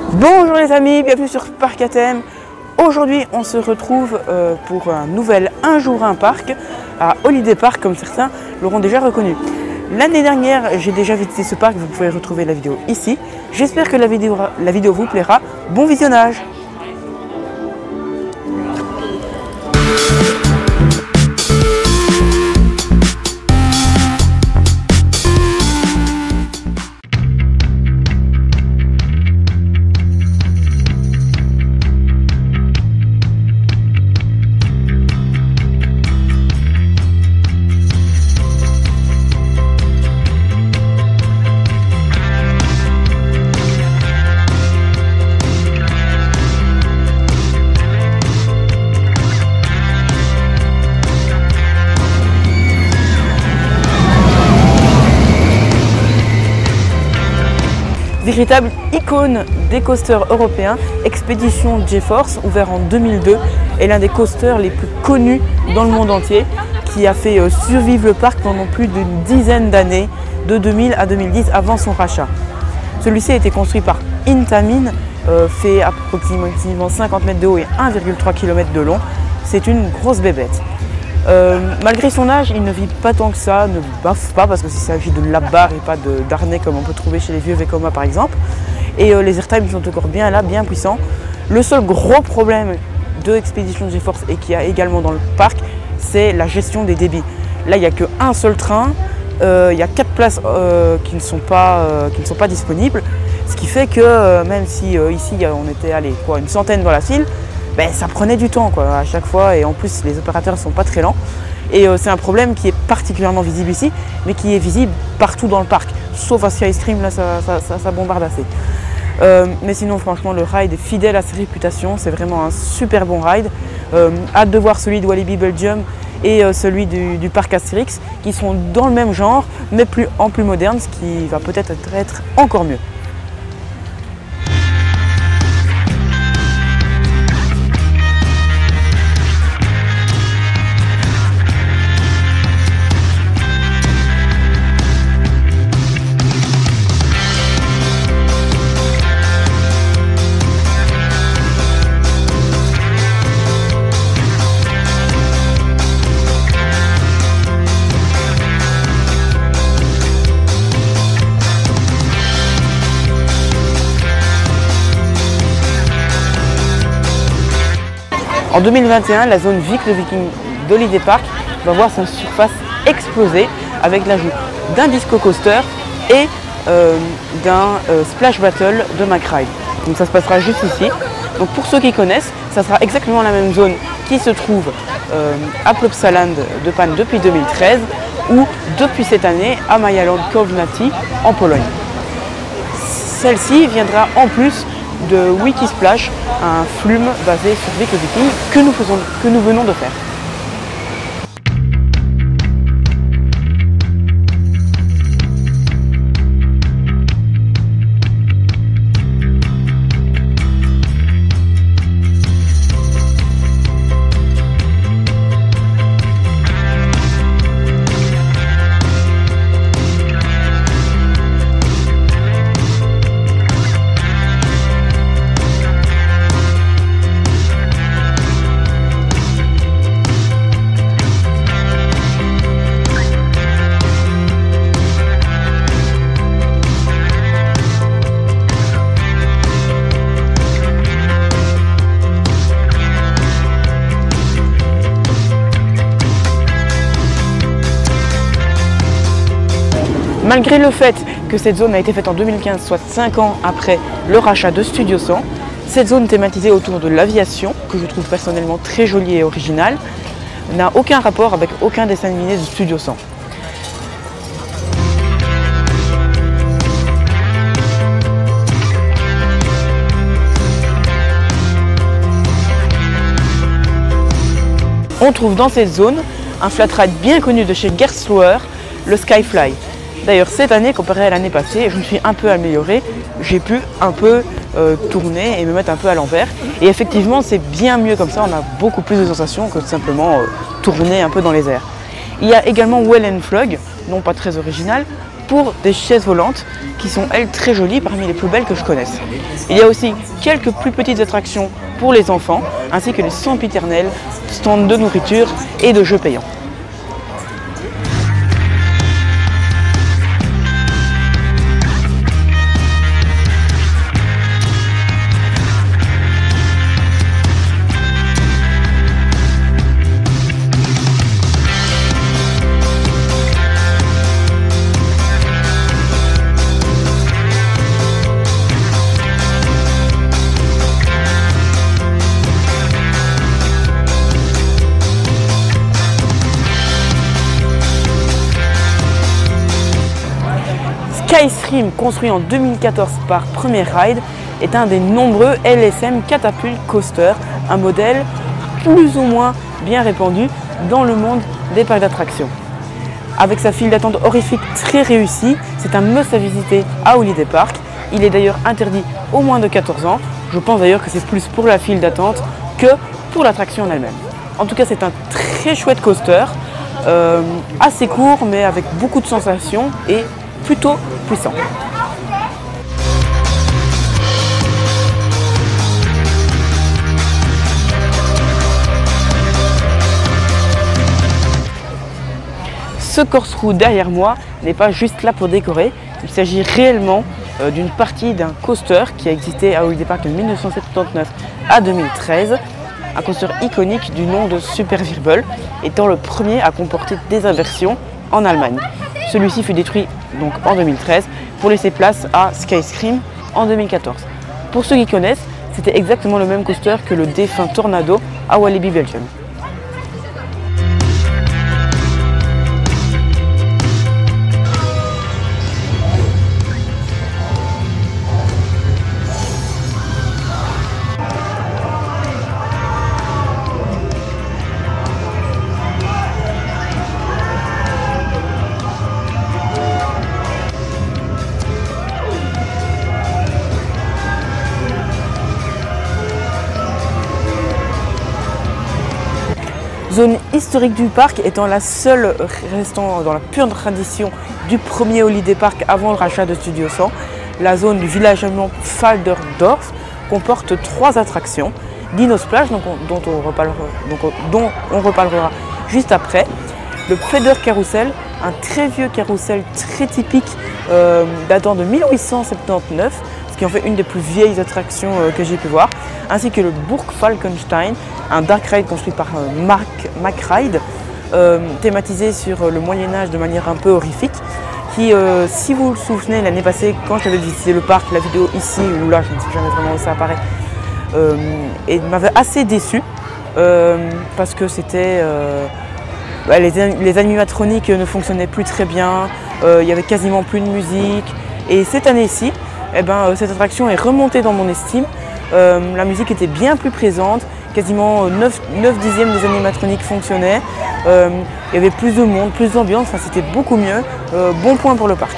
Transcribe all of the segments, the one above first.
Bonjour les amis, bienvenue sur Parc à thème. Aujourd'hui on se retrouve pour un nouvel Un jour un parc à Holiday Park, comme certains l'auront déjà reconnu. L'année dernière j'ai déjà visité ce parc, vous pouvez retrouver la vidéo ici. J'espère que la vidéo vous plaira. Bon visionnage. Véritable icône des coasters européens, Expedition GeForce, ouvert en 2002, est l'un des coasters les plus connus dans le monde entier, qui a fait survivre le parc pendant plus d'une dizaine d'années, de 2000 à 2010, avant son rachat. Celui-ci a été construit par Intamin, fait approximativement 50 mètres de haut et 1,3 km de long. C'est une grosse bébête. Malgré son âge, il ne vit pas tant que ça, ne baffe pas parce qu'il s'agit de lap bar et pas d'harnais comme on peut trouver chez les vieux Vekoma par exemple. Et les airtime sont encore bien là, bien puissants. Le seul gros problème de Expedition GeForce et qu'il y a également dans le parc, c'est la gestion des débits. Là, il n'y a qu'un seul train, il y a 4 places qui ne sont pas disponibles. Ce qui fait que même si ici on était une centaine dans la file, ben, ça prenait du temps à chaque fois, et en plus les opérateurs ne sont pas très lents. Et c'est un problème qui est particulièrement visible ici, mais qui est visible partout dans le parc, sauf à Skystream, là ça bombarde assez. Mais sinon franchement le ride est fidèle à sa réputation, c'est vraiment un super bon ride. Hâte de voir celui de Walibi Belgium et celui du parc Astérix, qui sont dans le même genre, mais en plus moderne, ce qui va peut-être être encore mieux. En 2021, la zone Vic le Viking d'Holiday Park va voir sa surface exploser avec l'ajout d'un disco coaster et d'un splash battle de McRide. Donc ça se passera juste ici. Donc pour ceux qui connaissent, ça sera exactement la même zone qui se trouve à Plopsaland de Pan depuis 2013 ou depuis cette année à Mayaland Kovnati en Pologne. Celle-ci viendra en plus de Wikisplash, un flume basé sur Vic le Viking que nous venons de faire. Malgré le fait que cette zone a été faite en 2015, soit 5 ans après le rachat de Studio 100, cette zone thématisée autour de l'aviation, que je trouve personnellement très jolie et originale, n'a aucun rapport avec aucun dessin animé de Studio 100. On trouve dans cette zone un flat ride bien connu de chez Gerstlauer, le Skyfly. D'ailleurs cette année, comparé à l'année passée, je me suis un peu améliorée, j'ai pu un peu tourner et me mettre un peu à l'envers. Et effectivement c'est bien mieux comme ça, on a beaucoup plus de sensations que de simplement tourner un peu dans les airs. Il y a également Well and Flug, non pas très original, pour des chaises volantes qui sont elles très jolies, parmi les plus belles que je connaisse. Il y a aussi quelques plus petites attractions pour les enfants, ainsi que les sempiternels, stands de nourriture et de jeux payants. Skystream, construit en 2014 par Premier Ride, est un des nombreux LSM Catapult Coaster, un modèle plus ou moins bien répandu dans le monde des parcs d'attractions. Avec sa file d'attente horrifique très réussie, c'est un must à visiter à Holiday Park. Il est d'ailleurs interdit aux moins de 14 ans. Je pense d'ailleurs que c'est plus pour la file d'attente que pour l'attraction en elle-même. En tout cas, c'est un très chouette coaster, assez court mais avec beaucoup de sensations et plutôt puissant. Ce corkscrew derrière moi n'est pas juste là pour décorer, il s'agit réellement d'une partie d'un coaster qui a existé à Holiday Park de 1979 à 2013, un coaster iconique du nom de Super Wirbel, étant le premier à comporter des inversions en Allemagne. Celui-ci fut détruit donc en 2013 pour laisser place à Skystream en 2014. Pour ceux qui connaissent, c'était exactement le même coaster que le défunt Tornado à Walibi Belgium. Zone historique du parc, étant la seule restant dans la pure tradition du premier Holiday Park avant le rachat de Studio 100, la zone du village allemand Falderdorf comporte 3 attractions. Dino Splash, dont on reparlera juste après, le Feather Carousel, un très vieux carrousel très typique datant de 1879, ce qui en fait une des plus vieilles attractions que j'ai pu voir, ainsi que le Burg Falkenstein, un dark ride construit par Mack Ride, thématisé sur le Moyen-Âge de manière un peu horrifique, qui, si vous vous souvenez, l'année passée, quand j'avais visité le parc, la vidéo ici ou là, je ne sais jamais vraiment où ça apparaît, et m'avait assez déçu, parce que c'était... les animatroniques ne fonctionnaient plus très bien, il n'y avait quasiment plus de musique, et cette année-ci, cette attraction est remontée dans mon estime. La musique était bien plus présente, quasiment 9 dixièmes des animatroniques fonctionnaient, il y avait plus de monde, plus d'ambiance, enfin, c'était beaucoup mieux, bon point pour le parc.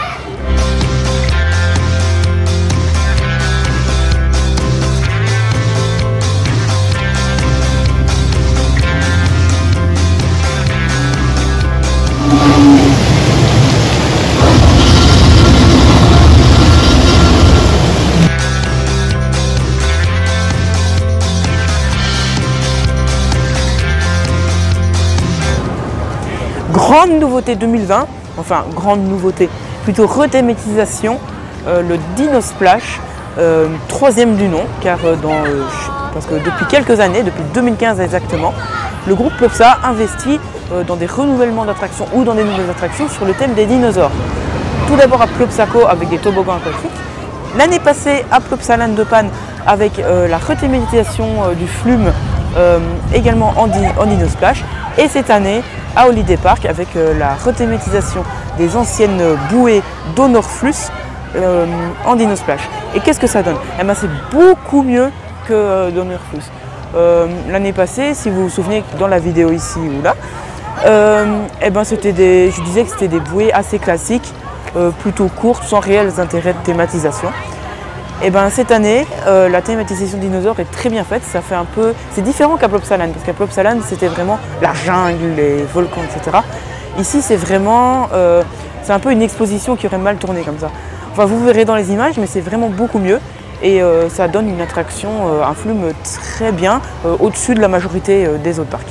Grande nouveauté 2020, enfin grande nouveauté, plutôt rethématisation, le Dino Splash, 3e du nom, car parce que depuis quelques années, depuis 2015 exactement, le groupe Plopsa investit dans des renouvellements d'attractions ou dans des nouvelles attractions sur le thème des dinosaures. Tout d'abord à Plopsaco avec des toboggans aquatiques, l'année passée à Plopsaland de Panne avec la rethématisation du Flume, également en Dino Splash, et cette année à Holiday Park avec la rethématisation des anciennes bouées d'Honorflus en Dino Splash. Et qu'est-ce que ça donne? C'est beaucoup mieux que d'Honorflus. L'année passée, si vous vous souvenez, dans la vidéo ici ou là, je disais que c'était des bouées assez classiques, plutôt courtes, sans réels intérêts de thématisation. Cette année, la thématisation dinosaure est très bien faite. Ça fait un peu, c'est différent qu'à Plopsaland, parce qu'à Plopsaland c'était vraiment la jungle, les volcans, etc. Ici c'est vraiment c'est un peu une exposition qui aurait mal tourné comme ça. Enfin, vous verrez dans les images, mais c'est vraiment beaucoup mieux. Et ça donne une attraction, un flume très bien, au-dessus de la majorité des autres parcs.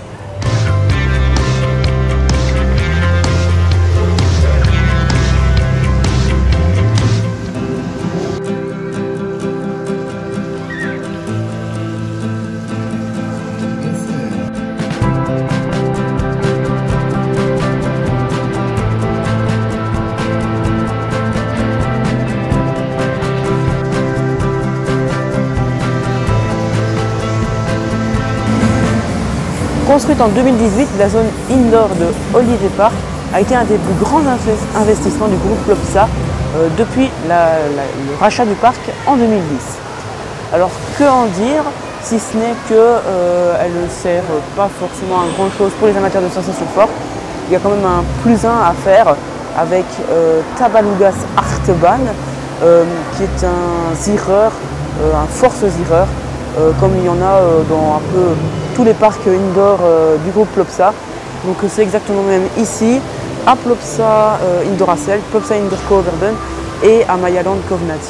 Construite en 2018, la zone indoor de Holiday Park a été un des plus grands investissements du groupe Plopsa depuis le rachat du parc en 2010. Alors que en dire, si ce n'est qu'elle ne sert pas forcément à grand chose pour les amateurs de sensations fortes. Il y a quand même un +1 à faire avec Tabalugas Artebahn qui est un ziereur, un force ziereur, comme il y en a dans un peu tous les parcs indoor du groupe Plopsa. Donc c'est exactement le même ici, à Plopsa Indoor Hasselt, Plopsa Indoor Coverdon et à Mayaland Covenant.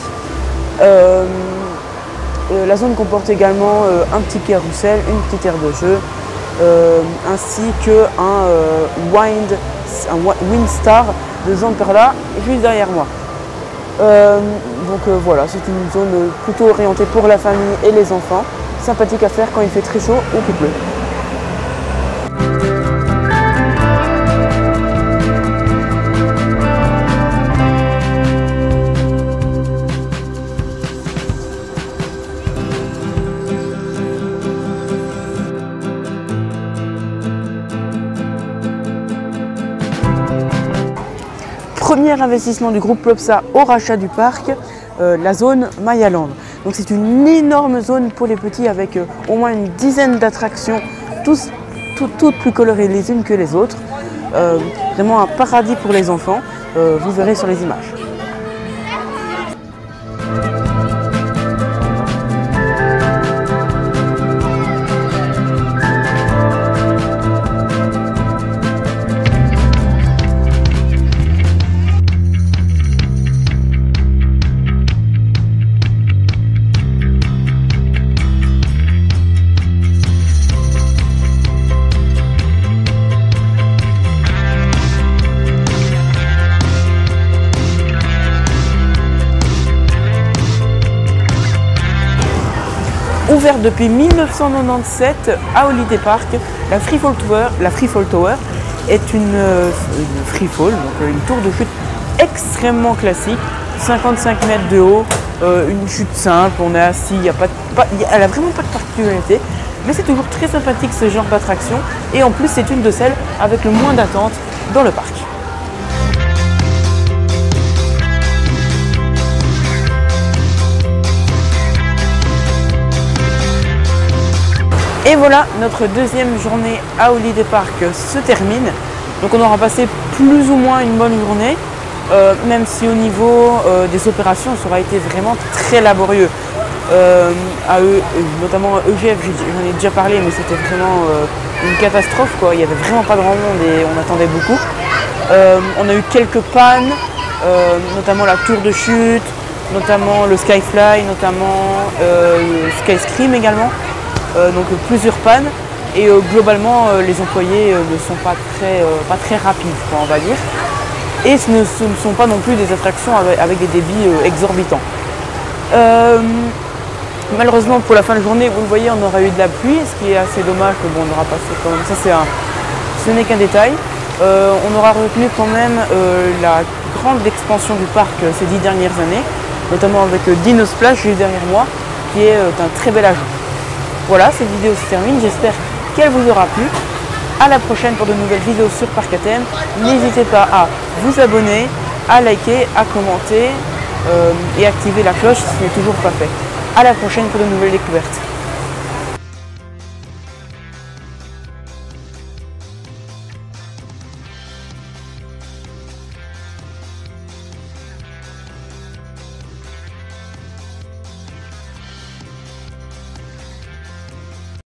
La zone comporte également un petit carrousel, une petite aire de jeu, ainsi qu'un Windstar de Zamperla juste derrière moi. Voilà, c'est une zone plutôt orientée pour la famille et les enfants, sympathique à faire quand il fait très chaud ou qu'il pleut. Premier investissement du groupe Plopsa au rachat du parc, la zone Mayaland. Donc c'est une énorme zone pour les petits avec au moins une dizaine d'attractions, toutes plus colorées les unes que les autres. Vraiment un paradis pour les enfants, vous verrez sur les images. Ouverte depuis 1997 à Holiday Park, la Freefall Tower est une freefall, donc une tour de chute extrêmement classique, 55 mètres de haut, une chute simple, on est assis, elle n'a vraiment pas de particularité, mais c'est toujours très sympathique ce genre d'attraction, et en plus c'est une de celles avec le moins d'attente dans le parc. Et voilà, notre deuxième journée à Holiday Park se termine. Donc on aura passé plus ou moins une bonne journée, même si au niveau des opérations, ça aura été vraiment très laborieux. Notamment EGF, j'en ai déjà parlé, mais c'était vraiment une catastrophe, quoi. Il n'y avait vraiment pas grand monde et on attendait beaucoup. On a eu quelques pannes, notamment la tour de chute, notamment le Skyfly, notamment le Skyscream également. Donc plusieurs pannes et globalement les employés ne sont pas très rapides, quoi, on va dire, et ce ne sont pas non plus des attractions avec des débits exorbitants. Malheureusement pour la fin de journée, vous le voyez, on aura eu de la pluie, ce qui est assez dommage, mais bon, on aura passé quand même, ce n'est qu'un détail. On aura retenu quand même la grande expansion du parc ces 10 dernières années, notamment avec Dino Splash juste derrière moi, qui est un très bel ajout. Voilà, cette vidéo se termine, j'espère qu'elle vous aura plu. À la prochaine pour de nouvelles vidéos sur Parc à Thème. N'hésitez pas à vous abonner, à liker, à commenter et activer la cloche si ce n'est toujours pas fait. À la prochaine pour de nouvelles découvertes.